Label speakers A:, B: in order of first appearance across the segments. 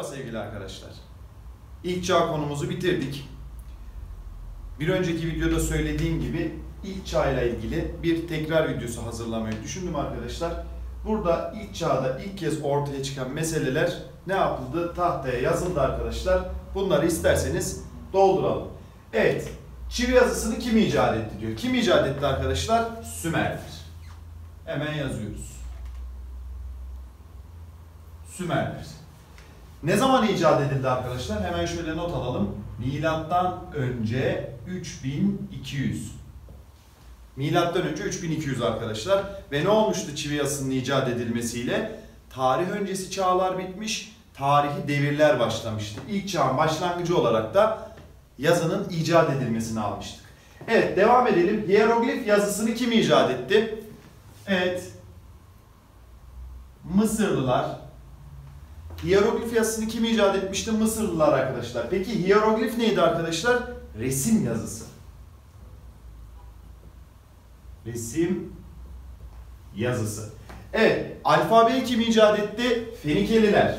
A: sevgili arkadaşlar. İlk çağ konumuzu bitirdik. Bir önceki videoda söylediğim gibi ilk çağ ile ilgili bir tekrar videosu hazırlamayı düşündüm arkadaşlar. Burada ilk çağda ilk kez ortaya çıkan meseleler ne yapıldı? Tahtaya yazıldı arkadaşlar. Bunları isterseniz dolduralım. Evet, çivi yazısını kim icat etti diyor. Kim icat etti arkadaşlar? Sümerler. Hemen yazıyoruz. Sümerler. Ne zaman icat edildi arkadaşlar? Hemen şöyle not alalım. Milattan önce 3200. Milattan önce 3200 arkadaşlar. Ve ne olmuştu çivi yazısının icat edilmesiyle? Tarih öncesi çağlar bitmiş, tarihi devirler başlamıştı. İlk çağın başlangıcı olarak da yazının icat edilmesini almıştık. Evet, devam edelim. Hieroglif yazısını kim icat etti? Evet, Mısırlılar. Hieroglif yazısını kim icat etmişti? Mısırlılar arkadaşlar. Peki hieroglif neydi arkadaşlar? Resim yazısı. Resim yazısı. Evet, alfabeyi kim icat etti? Fenikeliler.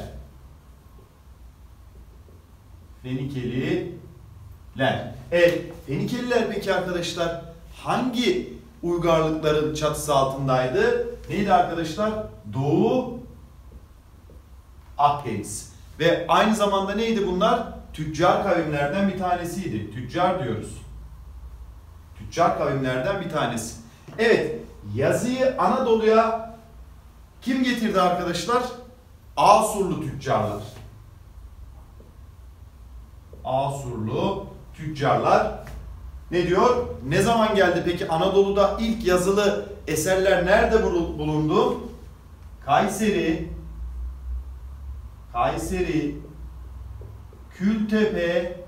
A: Fenikeliler. Evet, Fenikeliler peki arkadaşlar hangi uygarlıkların çatısı altındaydı? Neydi arkadaşlar? Doğu Akdeniz. Ve aynı zamanda neydi bunlar? Tüccar kavimlerden bir tanesiydi. Tüccar diyoruz. Tüccar kavimlerden bir tanesi. Evet, yazıyı Anadolu'ya kim getirdi arkadaşlar? Asurlu tüccarlar. Asurlu tüccarlar. Ne diyor? Ne zaman geldi peki Anadolu'da ilk yazılı eserler nerede bulundu? Kayseri, Kültepe,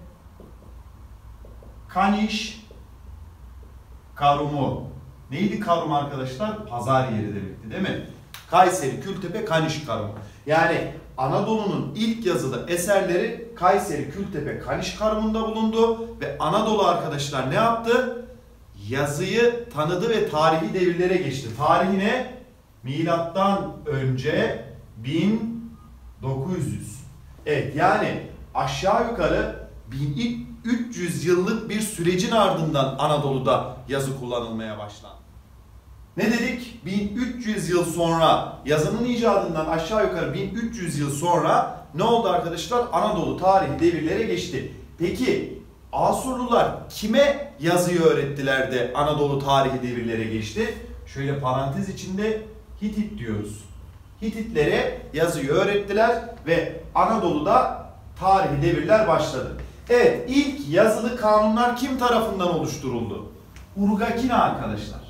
A: Kaniş, Karumu. Neydi Karum arkadaşlar? Pazar yeri demekti değil mi? Kayseri, Kültepe, Kaniş, Karumu. Yani Anadolu'nun ilk yazılı eserleri Kayseri, Kültepe, Kaniş Karumu'nda bulundu ve Anadolu arkadaşlar ne yaptı? Yazıyı tanıdı ve tarihi devirlere geçti. Tarihi ne? Milattan önce 1900. Evet, yani aşağı yukarı 1300 yıllık bir sürecin ardından Anadolu'da yazı kullanılmaya başlandı. Ne dedik? 1300 yıl sonra, yazının icadından aşağı yukarı 1300 yıl sonra ne oldu arkadaşlar? Anadolu tarihi devirlere geçti. Peki Asurlular kime yazıyı öğrettiler de Anadolu tarihi devirlere geçti? Şöyle parantez içinde Hitit diyoruz. Hititlere yazıyı öğrettiler ve Anadolu'da tarihi devirler başladı. Evet, ilk yazılı kanunlar kim tarafından oluşturuldu? Urgakina arkadaşlar.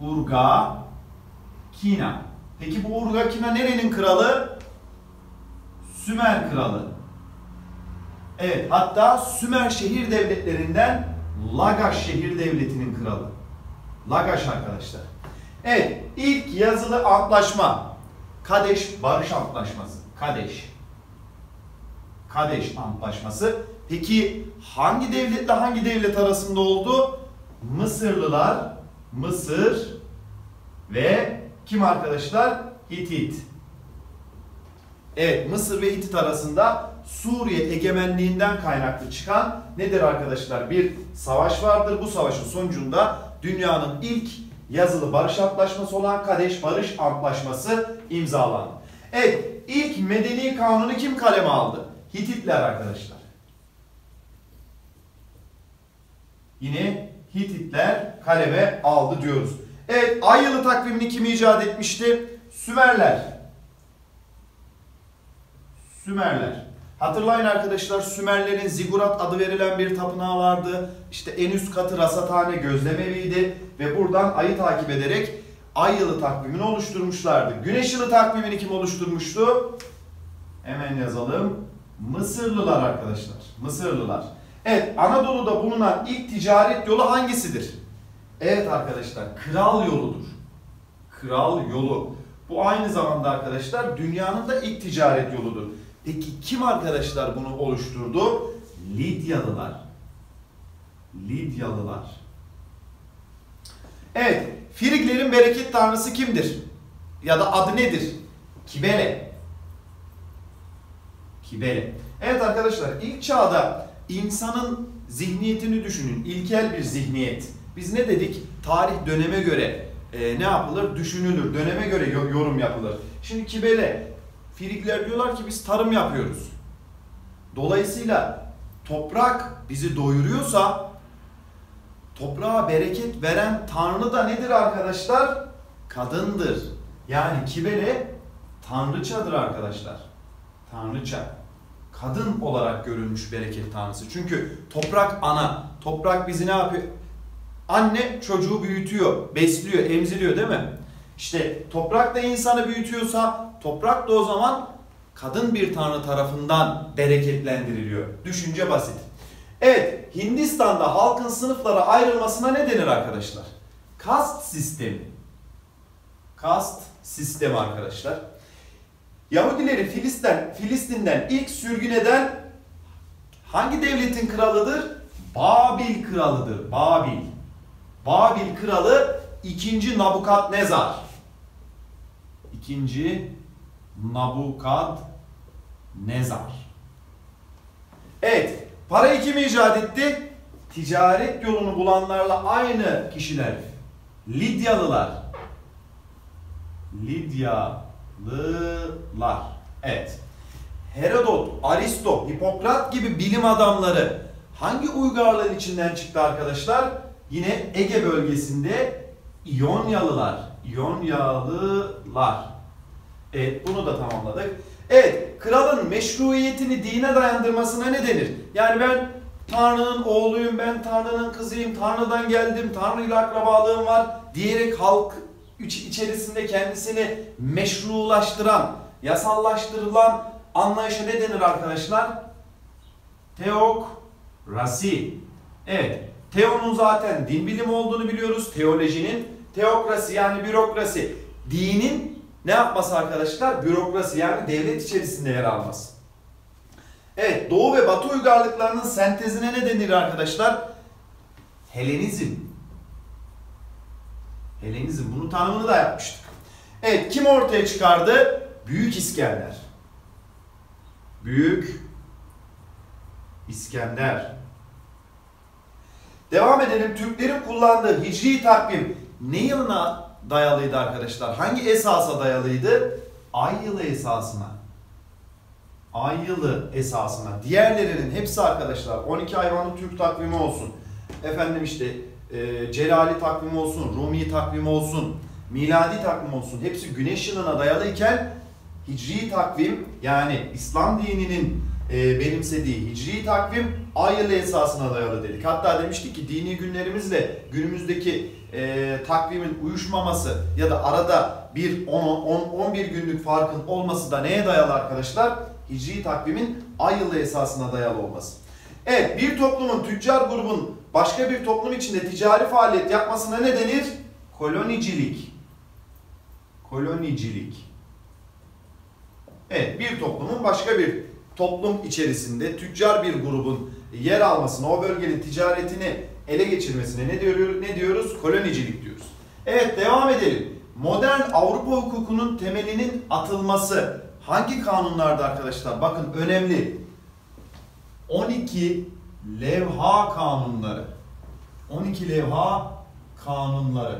A: Urgakina. Peki bu Urgakina nerenin kralı? Sümer kralı. Evet, hatta Sümer şehir devletlerinden Lagaş şehir devletinin kralı. Lagaş arkadaşlar. Evet, ilk yazılı antlaşma Kadeş Barış Antlaşması. Kadeş Antlaşması. Peki hangi devletle hangi devlet arasında oldu? Mısırlılar, Mısır ve kim arkadaşlar? Hitit. Evet, Mısır ve Hitit arasında Suriye egemenliğinden kaynaklı çıkan nedir arkadaşlar? Bir savaş vardır. Bu savaşın sonucunda dünyanın ilk yazılı barış antlaşması olan Kadeş Barış Antlaşması imzalandı. Evet, ilk medeni kanunu kim kaleme aldı? Hititler arkadaşlar. Yine Hititler kaleme aldı diyoruz. Evet, ay yılı takvimini kim icat etmişti? Sümerler. Hatırlayın arkadaşlar, Sümerlerin Zigurat adı verilen bir tapınağı vardı. İşte en üst katı rasathane, gözlemeviydi ve buradan ayı takip ederek ay yılı takvimini oluşturmuşlardı. Güneş yılı takvimini kim oluşturmuştu? Hemen yazalım. Mısırlılar arkadaşlar. Mısırlılar. Evet, Anadolu'da bulunan ilk ticaret yolu hangisidir? Evet arkadaşlar, kral yoludur. Kral yolu. Bu aynı zamanda arkadaşlar dünyanın da ilk ticaret yoludur. Peki kim arkadaşlar bunu oluşturdu? Lidyalılar. Evet, Friglerin bereket tanrısı kimdir? Ya da adı nedir? Kibele. Kibele. Evet arkadaşlar, ilk çağda insanın zihniyetini düşünün. İlkel bir zihniyet. Biz ne dedik? Tarih döneme göre ne yapılır? Düşünülür. Döneme göre yorum yapılır. Şimdi Kibele, Frigler diyorlar ki biz tarım yapıyoruz. Dolayısıyla toprak bizi doyuruyorsa toprağa bereket veren Tanrı da nedir arkadaşlar? Kadındır. Yani Kibele tanrıçadır arkadaşlar. Tanrıça. Kadın olarak görülmüş bereket tanrısı. Çünkü toprak ana. Toprak bizi ne yapıyor? Anne çocuğu büyütüyor, besliyor, emziriyor değil mi? İşte toprak da insanı büyütüyorsa toprak da o zaman kadın bir tanrı tarafından bereketlendiriliyor. Düşünce basit. Evet, Hindistan'da halkın sınıflara ayrılmasına ne denir arkadaşlar? Kast sistemi. Kast sistemi arkadaşlar. Yahudileri Filistin'den ilk sürgün eden hangi devletin kralıdır? Babil kralıdır. Babil. Babil kralı 2. Nabukadnezar. 2. Nabukadnezar. Evet, parayı kim icat etti? Ticaret yolunu bulanlarla aynı kişiler. Lidyalılar. Lidyalılar. Evet. Herodot, Aristo, Hipokrat gibi bilim adamları hangi uygarlığın içinden çıktı arkadaşlar? Yine Ege bölgesinde İyonyalılar. İyonyalılar. Evet, bunu da tamamladık. Evet, kralın meşruiyetini dine dayandırmasına ne denir? Yani ben Tanrı'nın oğluyum, ben Tanrı'nın kızıyım, Tanrı'dan geldim, Tanrı ile akrabalığım var diyerek halk içerisinde kendisini meşrulaştıran, yasallaştırılan anlayışa ne denir arkadaşlar? Teokrasi. Evet, teonun zaten din bilimi olduğunu biliyoruz, teolojinin. Teokrasi yani bürokrasi. Dinin ne yapması arkadaşlar? Bürokrasi yani devlet içerisinde yer alması. Evet, Doğu ve Batı uygarlıklarının sentezine ne denir arkadaşlar? Helenizm. Helenizm. Bunun tanımını da yapmıştık. Evet, kim ortaya çıkardı? Büyük İskender. Büyük İskender. Devam edelim. Türklerin kullandığı hicri takvim ne yılına dayalıydı arkadaşlar? Hangi esasa dayalıydı? Ay yılı esasına. Ay yılı esasına. Diğerlerinin hepsi arkadaşlar 12 hayvanlı Türk takvimi olsun. Efendim işte Celali takvimi olsun, Rumi takvimi olsun, miladi takvim olsun. Hepsi güneş yılına dayalıyken hicri takvim yani İslam dininin benimsediği hicri takvim ay yılı esasına dayalı dedik. Hatta demiştik ki dini günlerimizle günümüzdeki takvimin uyuşmaması ya da arada bir 10-11 günlük farkın olması da neye dayalı arkadaşlar? Hicri takvimin ay yılı esasına dayalı olması. Evet, bir toplumun, tüccar grubun başka bir toplum içinde ticari faaliyet yapmasına ne denir? Kolonicilik. Kolonicilik. Evet, bir toplumun başka bir toplum içerisinde tüccar bir grubun yer almasına, o bölgenin ticaretini ele geçirmesine ne diyoruz? Kolonicilik diyoruz. Evet, devam edelim. Modern Avrupa hukukunun temelinin atılması hangi kanunlarda arkadaşlar? Bakın önemli. 12 levha kanunları. 12 levha kanunları.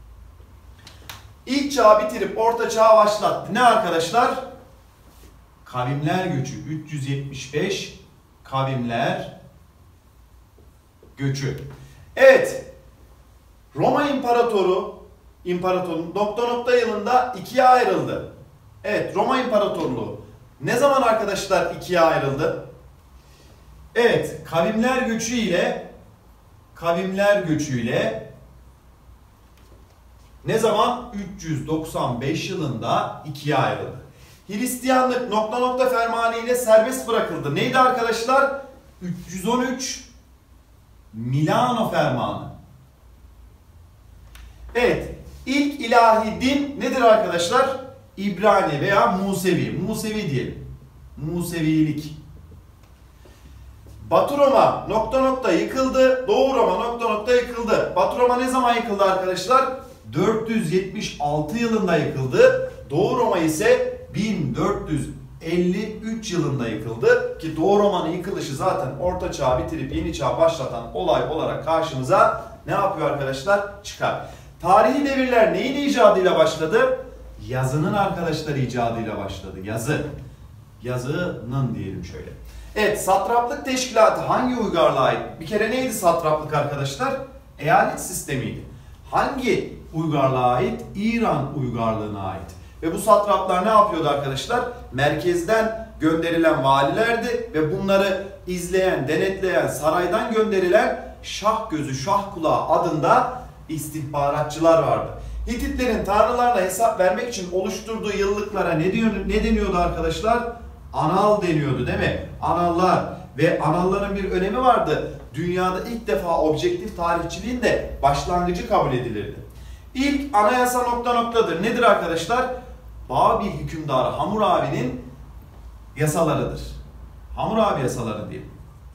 A: İlk çağı bitirip orta çağı başlattı. Ne arkadaşlar? Kavimler göçü. 375 kavimler göçü. Evet. Roma İmparatorluğu nokta yılında ikiye ayrıldı. Evet, Roma İmparatorluğu ne zaman arkadaşlar ikiye ayrıldı? Evet, kavimler göçüyle ne zaman? 395 yılında ikiye ayrıldı. Hristiyanlık fermanı ile serbest bırakıldı. Neydi arkadaşlar? 313 Milano fermanı. Evet, ilk ilahi din nedir arkadaşlar? İbrani veya Musevi. Musevi diyelim. Musevilik. Batı Roma yıkıldı. Doğu Roma yıkıldı. Batı Roma ne zaman yıkıldı arkadaşlar? 476 yılında yıkıldı. Doğu Roma ise 1153 yılında yıkıldı ki Doğu Roma'nın yıkılışı zaten Orta Çağ bitirip Yeni Çağ başlatan olay olarak karşımıza ne yapıyor arkadaşlar? Çıkar. Tarihi devirler neyin icadıyla başladı? Yazının arkadaşlar icadıyla başladı. Yazının diyelim şöyle. Evet, satraplık teşkilatı hangi uygarlığa ait? Bir kere neydi satraplık arkadaşlar? Eyalet sistemiydi. Hangi uygarlığa ait? İran uygarlığına ait. Ve bu satraplar ne yapıyordu arkadaşlar? Merkezden gönderilen valilerdi ve bunları izleyen, denetleyen, saraydan gönderilen şah gözü, şah kulağı adında istihbaratçılar vardı. Hititlerin tanrılarına hesap vermek için oluşturduğu yıllıklara ne deniyordu arkadaşlar? Anal deniyordu değil mi? Anallar ve analların bir önemi vardı. Dünyada ilk defa objektif tarihçiliğin de başlangıcı kabul edilirdi. İlk anayasa noktadır. Nedir arkadaşlar? Babil hükümdarı Hammurabi'nin yasalarıdır. Hammurabi yasaları diyelim.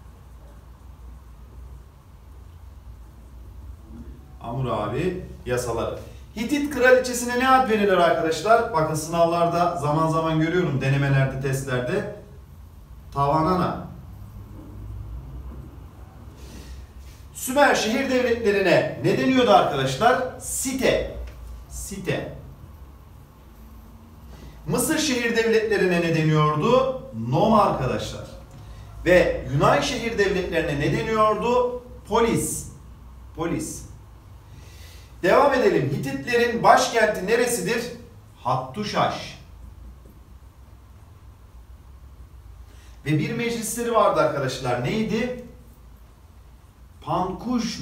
A: Hammurabi yasaları. Hitit kraliçesine ne ad verilir arkadaşlar? Bakın sınavlarda zaman zaman görüyorum, denemelerde, testlerde. Tavanana. Sümer şehir devletlerine ne deniyordu arkadaşlar? Site. Mısır şehir devletlerine ne deniyordu? Nom arkadaşlar. Ve Yunan şehir devletlerine ne deniyordu? Polis. Devam edelim. Hititlerin başkenti neresidir? Hattuşaş. Ve bir meclisleri vardı arkadaşlar. Neydi? Pankuş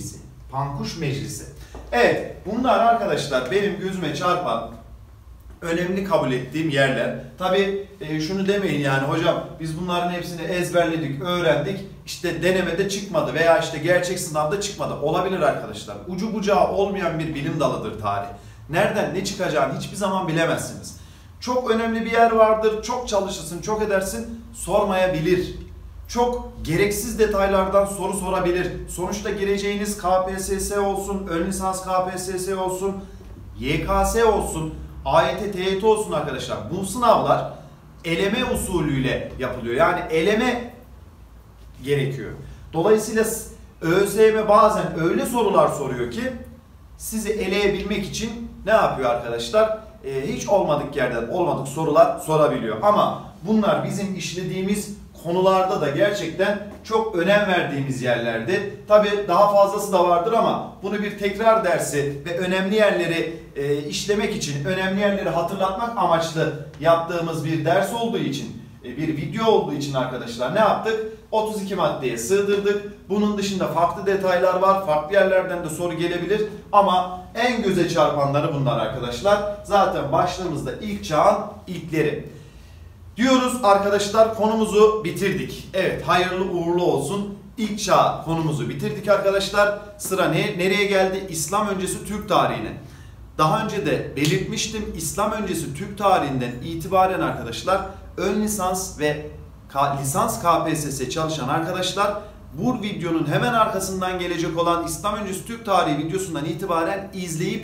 A: Meclisi. Evet, bunlar arkadaşlar benim gözüme çarpan, önemli kabul ettiğim yerler. Tabi şunu demeyin yani hocam biz bunların hepsini ezberledik, öğrendik. İşte denemede çıkmadı veya işte gerçek sınavda çıkmadı. Olabilir arkadaşlar. Ucu bucağı olmayan bir bilim dalıdır tarih. Nereden ne çıkacağını hiçbir zaman bilemezsiniz. Çok önemli bir yer vardır. Çok çalışırsın, çok edersin. Sormayabilir. Çok gereksiz detaylardan soru sorabilir. Sonuçta gireceğiniz KPSS olsun, ön lisans KPSS olsun, YKS olsun, AYT, TYT olsun arkadaşlar. Bu sınavlar eleme usulüyle yapılıyor. Yani eleme gerekiyor. Dolayısıyla ÖSYM bazen öyle sorular soruyor ki sizi eleyebilmek için ne yapıyor arkadaşlar? Hiç olmadık yerden olmadık sorular sorabiliyor. Ama bunlar bizim işlediğimiz konularda da gerçekten çok önem verdiğimiz yerlerdi. Tabii daha fazlası da vardır ama bunu bir tekrar dersi ve önemli yerleri işlemek için, önemli yerleri hatırlatmak amaçlı yaptığımız bir ders olduğu için, bir video olduğu için arkadaşlar ne yaptık? 32 maddeye sığdırdık. Bunun dışında farklı detaylar var. Farklı yerlerden de soru gelebilir. Ama en göze çarpanları bunlar arkadaşlar. Zaten başlığımızda ilk çağın ilkleri. Diyoruz arkadaşlar, konumuzu bitirdik. Evet, hayırlı uğurlu olsun. İlk çağ konumuzu bitirdik arkadaşlar. Sıra nereye geldi? İslam öncesi Türk tarihine. Daha önce de belirtmiştim. İslam öncesi Türk tarihinden itibaren arkadaşlar ön lisans ve lisans KPSS çalışan arkadaşlar bu videonun hemen arkasından gelecek olan İslam öncesi Türk tarihi videosundan itibaren izleyip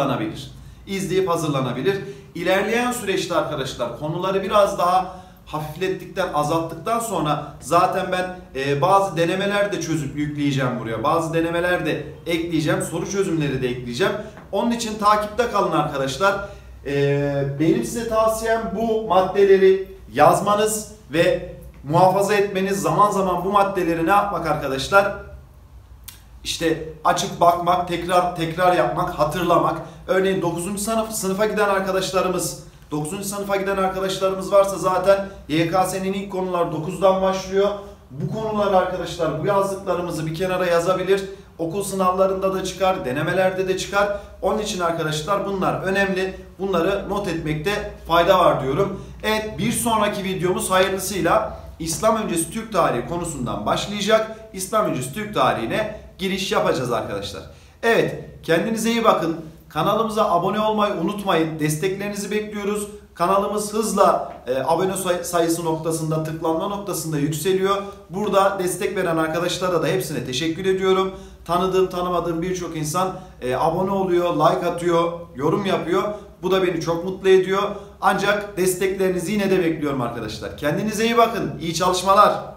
A: hazırlanabilir. İlerleyen süreçte arkadaşlar konuları biraz daha hafiflettikten, azalttıktan sonra zaten ben bazı denemeler de çözüp yükleyeceğim buraya. Bazı denemeler de ekleyeceğim. Soru çözümleri de ekleyeceğim. Onun için takipte kalın arkadaşlar. Benim size tavsiyem bu maddeleri yazmanız ve muhafaza etmeniz. Zaman zaman bu maddeleri ne yapmak arkadaşlar? İşte açıp bakmak, tekrar yapmak, hatırlamak. Örneğin 9. sınıfa giden arkadaşlarımız varsa zaten YKS'nin ilk konuları 9'dan başlıyor. Bu konular arkadaşlar, bu yazdıklarımızı bir kenara yazabilir. Okul sınavlarında da çıkar, denemelerde de çıkar. Onun için arkadaşlar bunlar önemli. Bunları not etmekte fayda var diyorum. Evet, bir sonraki videomuz hayırlısıyla İslam öncesi Türk tarihi konusundan başlayacak. İslam öncesi Türk tarihine giriş yapacağız arkadaşlar. Evet, kendinize iyi bakın. Kanalımıza abone olmayı unutmayın. Desteklerinizi bekliyoruz. Kanalımız hızla abone sayısı noktasında, tıklanma noktasında yükseliyor. Burada destek veren arkadaşlara da hepsine teşekkür ediyorum. Tanıdığım tanımadığım birçok insan abone oluyor, like atıyor, yorum yapıyor. Bu da beni çok mutlu ediyor. Ancak desteklerinizi yine de bekliyorum arkadaşlar. Kendinize iyi bakın. İyi çalışmalar.